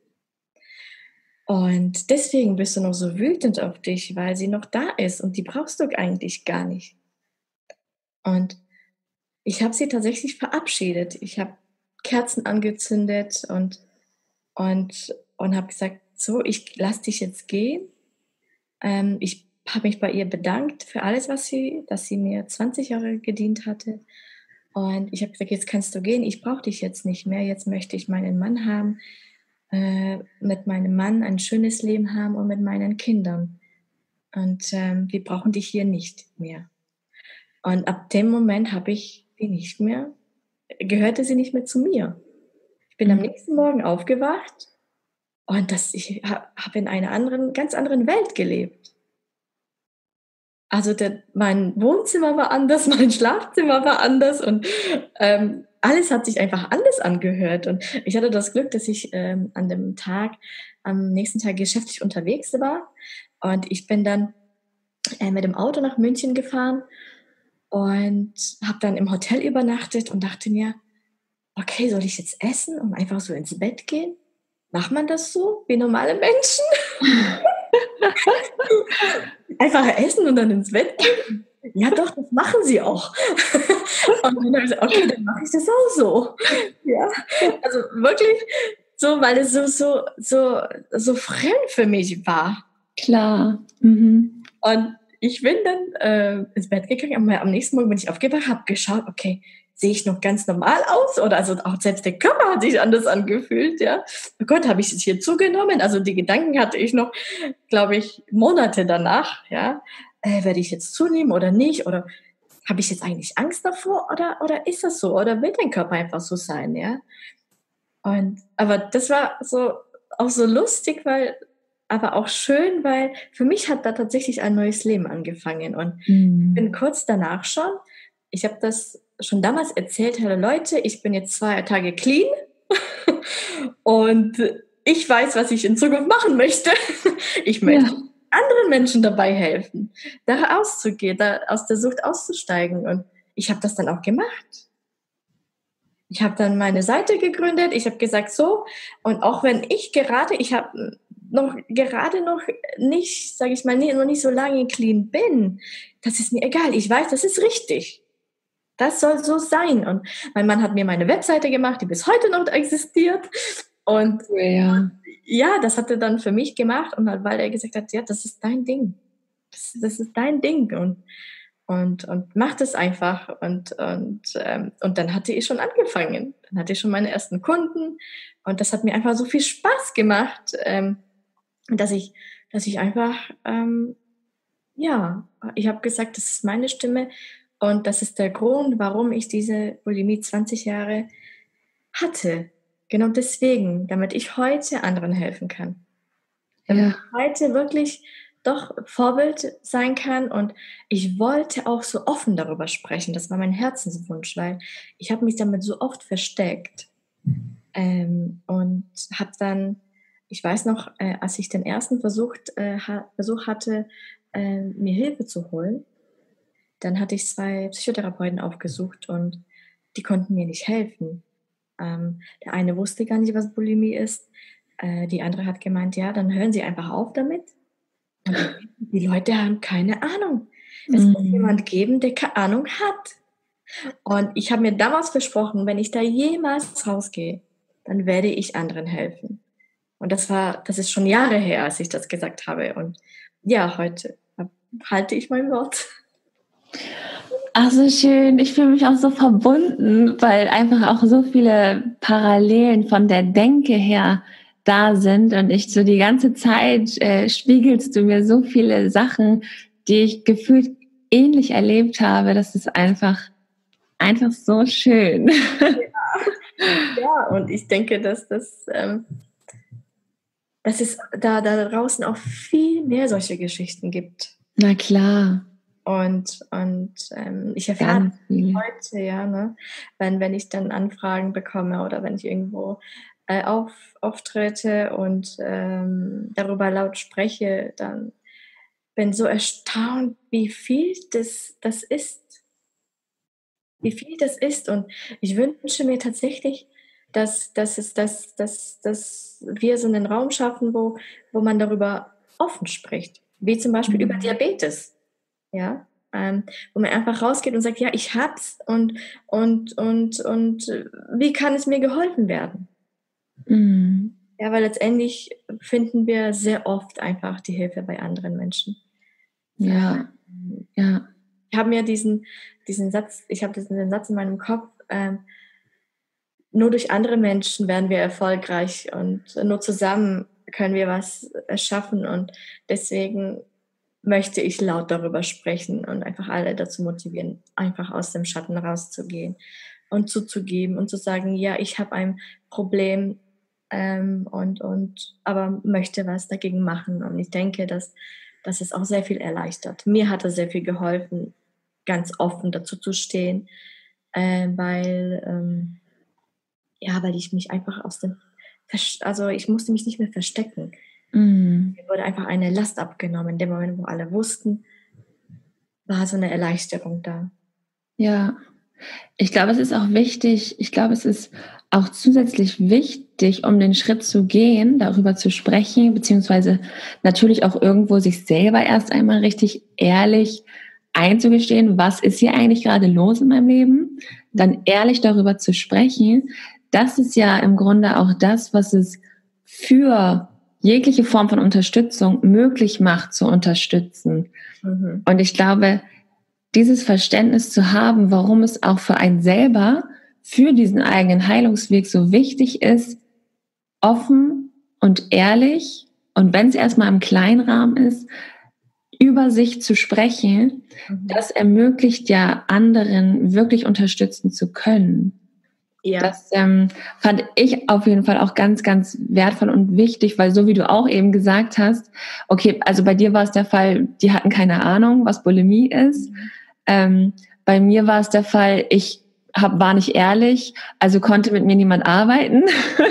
Und deswegen bist du noch so wütend auf dich, weil sie noch da ist und die brauchst du eigentlich gar nicht. Und ich habe sie tatsächlich verabschiedet. Ich habe Kerzen angezündet und, und, und habe gesagt, so, ich lasse dich jetzt gehen. Ähm, ich habe mich bei ihr bedankt für alles, was sie, dass sie mir zwanzig Jahre gedient hatte. Und ich habe gesagt, jetzt kannst du gehen, ich brauche dich jetzt nicht mehr. Jetzt möchte ich meinen Mann haben, äh, mit meinem Mann ein schönes Leben haben und mit meinen Kindern. Und ähm, wir brauchen dich hier nicht mehr. Und ab dem Moment habe ich die nicht mehr, gehörte sie nicht mehr zu mir. Ich bin am nächsten Morgen aufgewacht und das, ich habe in einer anderen, ganz anderen Welt gelebt. Also der, mein Wohnzimmer war anders, mein Schlafzimmer war anders und ähm, alles hat sich einfach anders angehört. Und ich hatte das Glück, dass ich ähm, an dem Tag, am nächsten Tag geschäftlich unterwegs war. Und ich bin dann äh, mit dem Auto nach München gefahren und habe dann im Hotel übernachtet und dachte mir, okay, soll ich jetzt essen und einfach so ins Bett gehen? Macht man das so wie normale Menschen? Einfach essen und dann ins Bett gehen? Ja doch, das machen sie auch. Und dann habe ich gesagt, okay, dann mache ich das auch so. Ja, also wirklich so, weil es so, so, so, so fremd für mich war. Klar. Mhm. Und ich bin dann äh, ins Bett gegangen, am, am nächsten Morgen bin ich aufgewacht, habe geschaut, okay, sehe ich noch ganz normal aus? Oder also auch selbst der Körper hat sich anders angefühlt, ja. Oh Gott, habe ich es hier zugenommen? Also die Gedanken hatte ich noch, glaube ich, Monate danach, ja. Äh, werde ich jetzt zunehmen oder nicht? Oder habe ich jetzt eigentlich Angst davor? Oder, oder ist das so? Oder will dein Körper einfach so sein, ja? Und, aber das war so, auch so lustig, weil, aber auch schön, weil für mich hat da tatsächlich ein neues Leben angefangen. Und mhm. ich bin kurz danach schon, ich habe das schon damals erzählt, hallo Leute, ich bin jetzt zwei Tage clean und ich weiß, was ich in Zukunft machen möchte. Ich möchte ja. anderen Menschen dabei helfen, da rauszugehen, da aus der Sucht auszusteigen. Und ich habe das dann auch gemacht. Ich habe dann meine Seite gegründet, ich habe gesagt, so, und auch wenn ich gerade, ich habe noch gerade noch nicht, sage ich mal, nie, noch nicht so lange clean bin, das ist mir egal, ich weiß, das ist richtig. Das soll so sein. Und mein Mann hat mir meine Webseite gemacht, die bis heute noch existiert. Und ja, ja das hat er dann für mich gemacht. Und halt, weil er gesagt hat, ja, das ist dein Ding. Das, das ist dein Ding. Und, und, und mach das einfach. Und, und, ähm, und dann hatte ich schon angefangen. Dann hatte ich schon meine ersten Kunden. Und das hat mir einfach so viel Spaß gemacht, ähm, dass ich, dass ich einfach, ähm, ja, ich habe gesagt, das ist meine Stimme. Und das ist der Grund, warum ich diese Bulimie zwanzig Jahre hatte. Genau deswegen, damit ich heute anderen helfen kann. Damit ja. ich heute wirklich doch Vorbild sein kann. Und ich wollte auch so offen darüber sprechen. Das war mein Herzenswunsch, weil ich habe mich damit so oft versteckt. Ähm, und habe dann, ich weiß noch, äh, als ich den ersten Versucht, äh, ha- Versuch hatte, äh, mir Hilfe zu holen, dann hatte ich zwei Psychotherapeuten aufgesucht und die konnten mir nicht helfen. Ähm, der eine wusste gar nicht, was Bulimie ist. Äh, die andere hat gemeint, ja, dann hören Sie einfach auf damit. Und die Leute haben keine Ahnung. Es muss mm. jemand geben, der keine Ahnung hat. Und ich habe mir damals versprochen, wenn ich da jemals rausgehe, dann werde ich anderen helfen. Und das war, das ist schon Jahre her, als ich das gesagt habe. Und ja, heute halte ich mein Wort. Ach, so schön. Ich fühle mich auch so verbunden, weil einfach auch so viele Parallelen von der Denke her da sind und ich so die ganze Zeit äh, spiegelst du mir so viele Sachen, die ich gefühlt ähnlich erlebt habe. Das ist einfach, einfach so schön. Ja, ja, und ich denke, dass das, ähm, dass es da, da draußen auch viel mehr solche Geschichten gibt. Na klar. Und, und ähm, ich erfahre heute, ja, ne, wenn, wenn ich dann Anfragen bekomme oder wenn ich irgendwo äh, auf, auftrete und ähm, darüber laut spreche, dann bin so erstaunt, wie viel das, das ist. Wie viel das ist. Und ich wünsche mir tatsächlich, dass, dass, es, dass, dass, dass wir so einen Raum schaffen, wo, wo man darüber offen spricht. Wie zum Beispiel mhm. über Diabetes. Ja, ähm, wo man einfach rausgeht und sagt, ja, ich hab's und, und, und, und wie kann es mir geholfen werden? Mhm. Ja, weil letztendlich finden wir sehr oft einfach die Hilfe bei anderen Menschen. Ja, ähm, ja. Ich habe mir diesen, diesen Satz, ich habe diesen Satz in meinem Kopf, ähm, nur durch andere Menschen werden wir erfolgreich und nur zusammen können wir was erschaffen und deswegen möchte ich laut darüber sprechen und einfach alle dazu motivieren, einfach aus dem Schatten rauszugehen und zuzugeben und zu sagen, ja, ich habe ein Problem ähm, und, und aber möchte was dagegen machen. Und ich denke, dass, dass es auch sehr viel erleichtert. Mir hat es sehr viel geholfen, ganz offen dazu zu stehen, äh, weil, ähm, ja, weil ich mich einfach aus dem, also ich musste mich nicht mehr verstecken. Mhm. Mir wurde einfach eine Last abgenommen. In dem Moment, wo alle wussten, war so eine Erleichterung da. Ja, ich glaube, es ist auch wichtig, ich glaube, es ist auch zusätzlich wichtig, um den Schritt zu gehen, darüber zu sprechen, beziehungsweise natürlich auch irgendwo sich selber erst einmal richtig ehrlich einzugestehen, was ist hier eigentlich gerade los in meinem Leben, dann ehrlich darüber zu sprechen. Das ist ja im Grunde auch das, was es für jegliche Form von Unterstützung möglich macht, zu unterstützen. Mhm. Und ich glaube, dieses Verständnis zu haben, warum es auch für einen selber, für diesen eigenen Heilungsweg so wichtig ist, offen und ehrlich und wenn es erstmal im kleinen Rahmen ist, über sich zu sprechen, mhm. das ermöglicht ja anderen wirklich unterstützen zu können. Ja. Das ähm, fand ich auf jeden Fall auch ganz, ganz wertvoll und wichtig, weil so wie du auch eben gesagt hast, okay, also bei dir war es der Fall, die hatten keine Ahnung, was Bulimie ist. Mhm. Ähm, bei mir war es der Fall, ich hab, war nicht ehrlich, also konnte mit mir niemand arbeiten,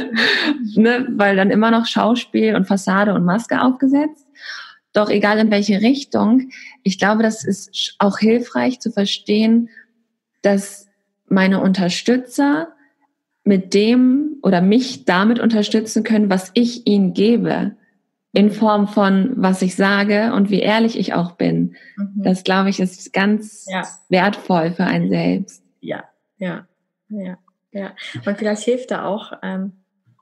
ne, weil dann immer noch Schauspiel und Fassade und Maske aufgesetzt. Doch egal in welche Richtung, ich glaube, das ist auch hilfreich zu verstehen, dass meine Unterstützer mit dem oder mich damit unterstützen können, was ich ihnen gebe. In Form von, was ich sage und wie ehrlich ich auch bin. Mhm. Das, glaube ich, ist ganz ja. wertvoll für einen selbst. Ja, ja, ja, ja. Und vielleicht hilft da auch, ähm,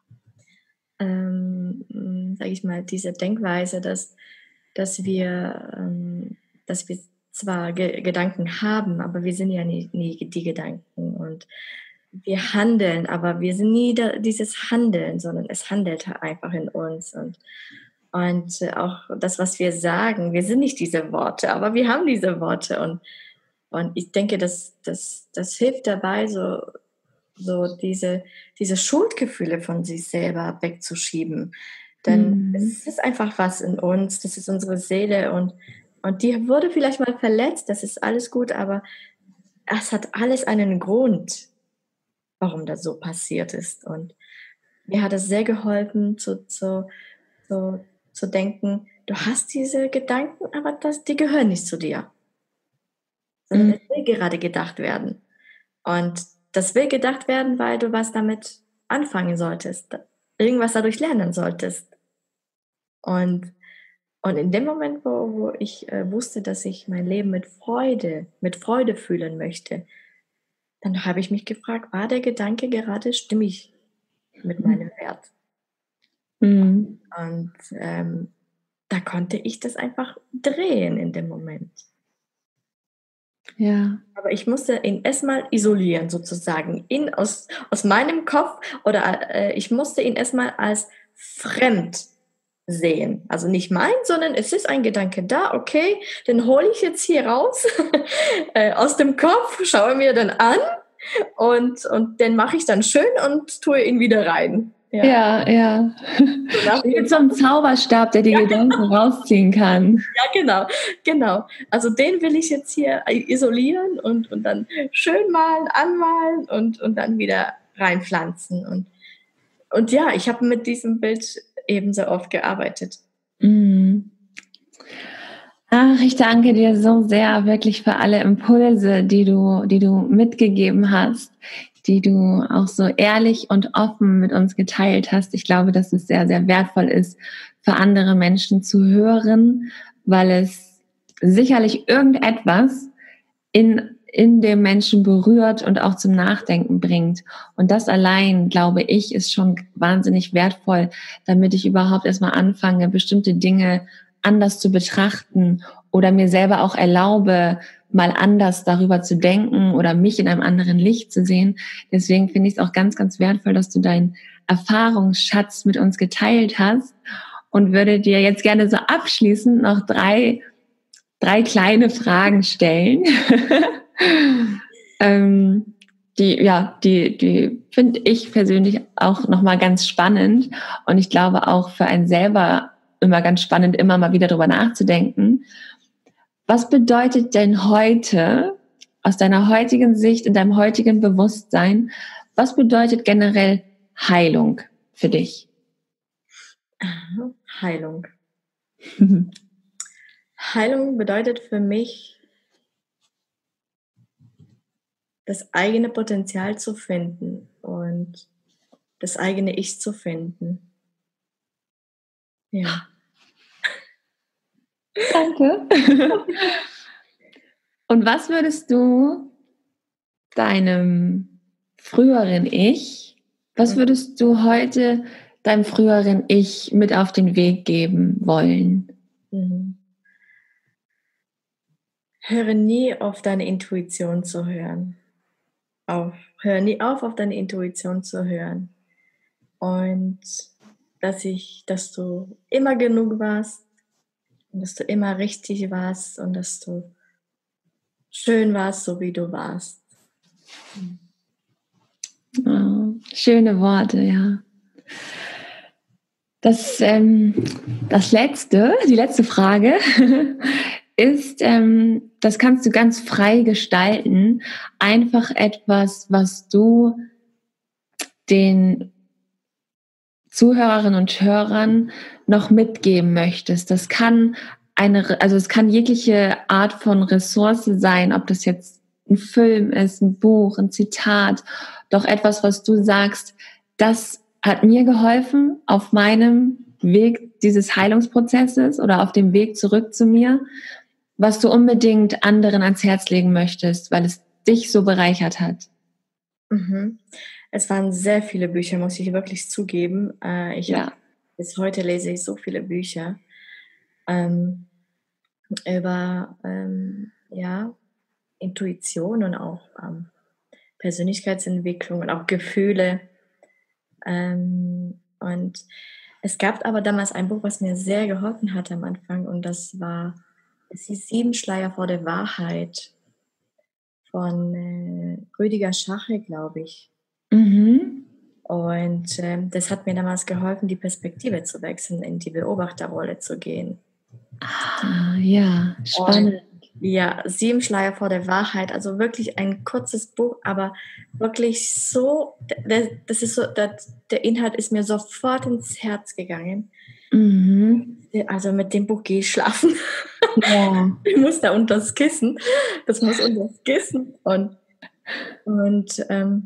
ähm, sage ich mal, diese Denkweise, dass, dass wir, ähm, dass wir zwar Ge- Gedanken haben, aber wir sind ja nie, nie die Gedanken und wir handeln, aber wir sind nie da, dieses Handeln, sondern es handelt einfach in uns und Und auch das, was wir sagen, wir sind nicht diese Worte, aber wir haben diese Worte. Und, und ich denke, das, das, das hilft dabei, so, so diese, diese Schuldgefühle von sich selber wegzuschieben. Denn mhm. es ist einfach was in uns, das ist unsere Seele. Und, und die wurde vielleicht mal verletzt, das ist alles gut, aber es hat alles einen Grund, warum das so passiert ist. Und mir hat es sehr geholfen, zu, zu, zu zu denken, du hast diese Gedanken, aber das, die gehören nicht zu dir. Sondern mhm. es will gerade gedacht werden. Und das will gedacht werden, weil du was damit anfangen solltest. Irgendwas dadurch lernen solltest. Und, und in dem Moment, wo, wo ich äh, wusste, dass ich mein Leben mit Freude, mit Freude fühlen möchte, dann habe ich mich gefragt, war der Gedanke gerade stimmig mit meinem Wert? Mhm. Und ähm, da konnte ich das einfach drehen in dem Moment. Ja. Aber ich musste ihn erstmal isolieren, sozusagen, ihn aus, aus meinem Kopf oder äh, ich musste ihn erstmal als fremd sehen. Also nicht mein, sondern es ist ein Gedanke da, okay, den hole ich jetzt hier raus äh, aus dem Kopf, schaue mir dann an und, und den mache ich dann schön und tue ihn wieder rein. Ja, ja. ja. So wie so ein Zauberstab, der die ja, Gedanken genau. rausziehen kann. Ja, genau, genau. Also den will ich jetzt hier isolieren und, und dann schön malen, anmalen und, und dann wieder reinpflanzen. Und, und ja, ich habe mit diesem Bild ebenso oft gearbeitet. Mm. Ach, ich danke dir so sehr wirklich für alle Impulse, die du, die du mitgegeben hast, die du auch so ehrlich und offen mit uns geteilt hast. Ich glaube, dass es sehr, sehr wertvoll ist, für andere Menschen zu hören, weil es sicherlich irgendetwas in, in dem Menschen berührt und auch zum Nachdenken bringt. Und das allein, glaube ich, ist schon wahnsinnig wertvoll, damit ich überhaupt erstmal anfange, bestimmte Dinge anders zu betrachten oder mir selber auch erlaube, mal anders darüber zu denken oder mich in einem anderen Licht zu sehen. Deswegen finde ich es auch ganz, ganz wertvoll, dass du deinen Erfahrungsschatz mit uns geteilt hast und würde dir jetzt gerne so abschließend noch drei, drei kleine Fragen stellen. ähm, die, ja, die, die finde ich persönlich auch nochmal ganz spannend und ich glaube auch für einen selber immer ganz spannend, immer mal wieder drüber nachzudenken. Was bedeutet denn heute, aus deiner heutigen Sicht, in deinem heutigen Bewusstsein, was bedeutet generell Heilung für dich? Heilung. Heilung bedeutet für mich, das eigene Potenzial zu finden und das eigene Ich zu finden. Ja. Danke. Und was würdest du deinem früheren Ich, was würdest du heute deinem früheren Ich mit auf den Weg geben wollen? Mhm. Höre nie auf deine Intuition zu hören. Auf, hör nie auf, auf deine Intuition zu hören. Und dass ich, dass du immer genug warst und dass du immer richtig warst und dass du schön warst, so wie du warst. Oh, schöne Worte, ja. Das, ähm, das letzte, die letzte Frage ist, ähm, das kannst du ganz frei gestalten, einfach etwas, was du den Zuhörerinnen und Hörern noch mitgeben möchtest. Das kann eine, also es kann jegliche Art von Ressource sein, ob das jetzt ein Film ist, ein Buch, ein Zitat, doch etwas, was du sagst, das hat mir geholfen auf meinem Weg dieses Heilungsprozesses oder auf dem Weg zurück zu mir, was du unbedingt anderen ans Herz legen möchtest, weil es dich so bereichert hat. Mhm. Es waren sehr viele Bücher, muss ich wirklich zugeben. Äh, ich ja. hab, bis heute lese ich so viele Bücher ähm, über ähm, ja, Intuition und auch ähm, Persönlichkeitsentwicklung und auch Gefühle. Ähm, und es gab aber damals ein Buch, was mir sehr geholfen hat am Anfang und das war, es hieß Sieben Schleier vor der Wahrheit von äh, Rüdiger Schache, glaube ich. Mhm. Und ähm, das hat mir damals geholfen, die Perspektive zu wechseln, in die Beobachterrolle zu gehen. Ah, ja, spannend. Und, ja, Sieben Schleier vor der Wahrheit, also wirklich ein kurzes Buch, aber wirklich so, das ist so, das, der Inhalt ist mir sofort ins Herz gegangen. Mhm. Also mit dem Buch gehe ich schlafen. Ja. Ich muss da unter das Kissen. Das muss unter das Kissen. Und, und ähm,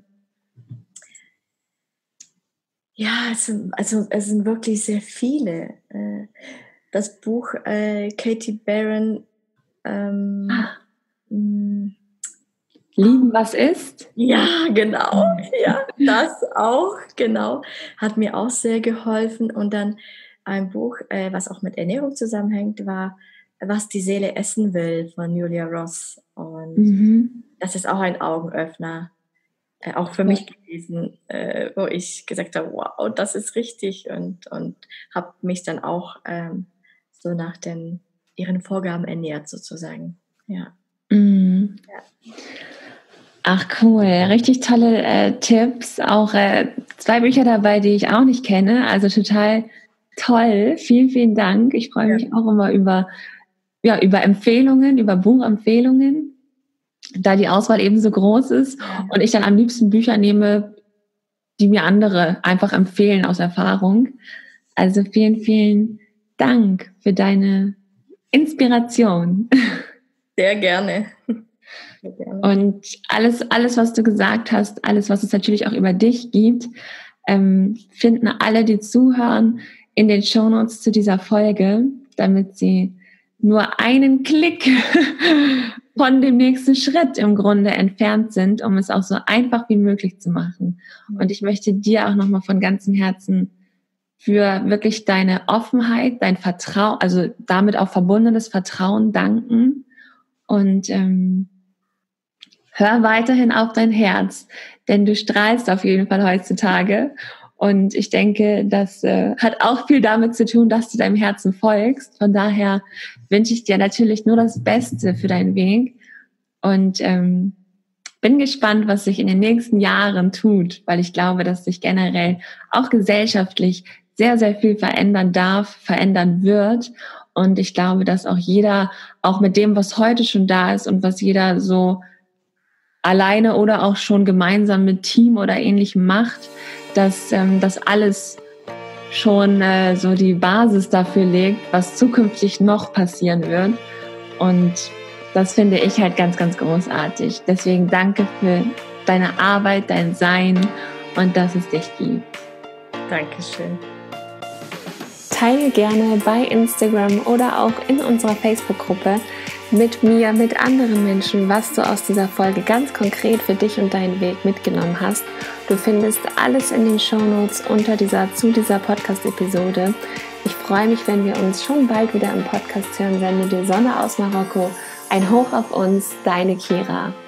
ja, es sind, also es sind wirklich sehr viele. Äh, das Buch äh, Katie Barron ähm, ah. mh, Lieben, was ist? Ja, genau. Ja, das auch, genau. Hat mir auch sehr geholfen. Und dann ein Buch, äh, was auch mit Ernährung zusammenhängt, war Was die Seele essen will von Julia Ross. Und mhm. das ist auch ein Augenöffner. äh, auch für mich gewesen, äh, wo ich gesagt habe, wow, das ist richtig und, und habe mich dann auch ähm, so nach den, ihren Vorgaben ernährt sozusagen. Ja. Mm. Ja. Ach cool, richtig tolle äh, Tipps. Auch äh, zwei Bücher dabei, die ich auch nicht kenne. Also total toll. Vielen, vielen Dank. Ich freue mich ja. auch immer über, ja, über Empfehlungen, über Buchempfehlungen, da die Auswahl eben so groß ist und ich dann am liebsten Bücher nehme, die mir andere einfach empfehlen aus Erfahrung. Also vielen, vielen Dank für deine Inspiration. Sehr gerne. Und alles, alles, was du gesagt hast, alles, was es natürlich auch über dich gibt, ähm, finden alle, die zuhören, in den Shownotes zu dieser Folge, damit sie nur einen Klick von dem nächsten Schritt im Grunde entfernt sind, um es auch so einfach wie möglich zu machen. Und ich möchte dir auch nochmal von ganzem Herzen für wirklich deine Offenheit, dein Vertrauen, also damit auch verbundenes Vertrauen danken und ähm, hör weiterhin auf dein Herz, denn du strahlst auf jeden Fall heutzutage. Und ich denke, das äh, hat auch viel damit zu tun, dass du deinem Herzen folgst. Von daher wünsche ich dir natürlich nur das Beste für deinen Weg. Und ähm, bin gespannt, was sich in den nächsten Jahren tut, weil ich glaube, dass sich generell auch gesellschaftlich sehr, sehr viel verändern darf, verändern wird. Und ich glaube, dass auch jeder, auch mit dem, was heute schon da ist und was jeder so alleine oder auch schon gemeinsam mit Team oder Ähnlichem macht, dass ähm, das alles schon äh, so die Basis dafür legt, was zukünftig noch passieren wird. Und das finde ich halt ganz, ganz großartig. Deswegen danke für deine Arbeit, dein Sein und dass es dich gibt. Dankeschön. Teile gerne bei Instagram oder auch in unserer Facebook-Gruppe mit mir, mit anderen Menschen, was du aus dieser Folge ganz konkret für dich und deinen Weg mitgenommen hast. Du findest alles in den Shownotes unter dieser, zu dieser Podcast-Episode. Ich freue mich, wenn wir uns schon bald wieder im Podcast hören. Sende dir Sonne aus Marokko. Ein Hoch auf uns, deine Kira.